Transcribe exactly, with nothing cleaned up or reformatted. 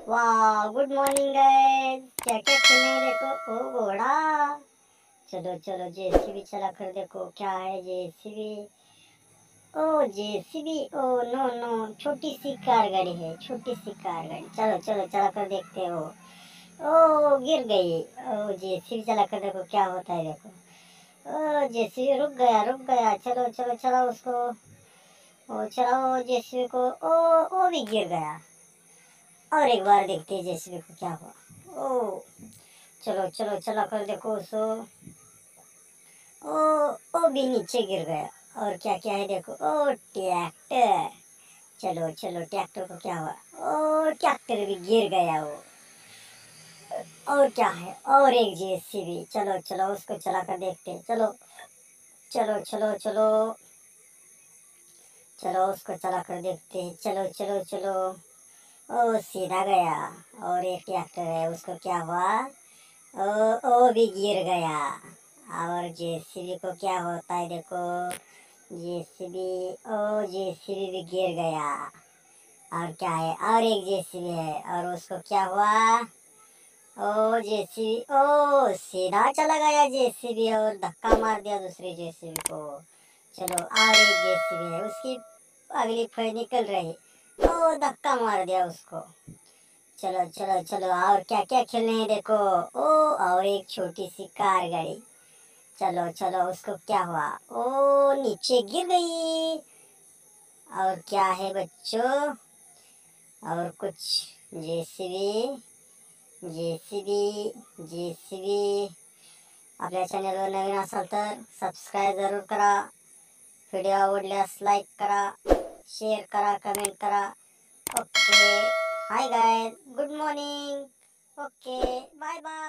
वाह, good morning guys. क्या क्या खेलने हैं देखो। ओ घोड़ा। चलो चलो जेसीबी चला कर देखो क्या है JCB. Oh JCB, oh no no, छोटी सी कार गाड़ी है, छोटी सी कार गाड़ी। चलो चलो चला कर देखते हो। ओ गिर गई। ओ जेसीबी चला कर देखो क्या होता है देखो। ओ जेसीबी रुक गया रुक गया। चलो चलो चलो उसको। ओ चलाओ जेसीबी को। ओ ओ भी गिर गया। और एक बार देखते हैं जेसीबी को क्या हुआ। ओ चलो चलो चला कर देखो उसको। ओ ओ भी नीचे गिर गया। और क्या क्या है देखो। Oh tractor. चलो चलो ट्रैक्टर को क्या हुआ। ओ ट्रैक्टर भी गिर गया वो। और क्या है, और एक जेसीबी। चलो चलो उसको चला कर देखते हैं। चलो चलो चलो चलो चलो उसको चला कर देखते हैं। चलो चलो चलो। ओ सीधा गया। और एक ट्रैक्टर है उसको क्या हुआ। ओ ओ भी गिर गया। और जेसीबी को क्या होता है देखो। जेसीबी, ओ जेसीबी भी गिर गया। और क्या है, और एक जेसीबी है और उसको क्या हुआ। ओ जेसीबी, ओ सीधा चला गया जेसीबी और धक्का मार दिया दूसरी जेसीबी को। चलो और एक जेसीबी है, उसकी अगली फई निकल रही। ओ धक्का मार दिया उसको। चलो चलो चलो और क्या क्या खेलने हैं देखो। ओ और एक छोटी सी कार गाड़ी। चलो चलो उसको क्या हुआ। ओ नीचे गिर गई। और क्या है बच्चों, और कुछ जेसीबी जेसीबी जेसीबी। आपल्या चॅनलवर नवीन असाल तर सबस्क्राईब जरूर करा. व्हिडिओ आवडल्यास लाईक करा, शेअर करा, कमेंट करा. Okay, hi guys, good morning. Okay, bye bye.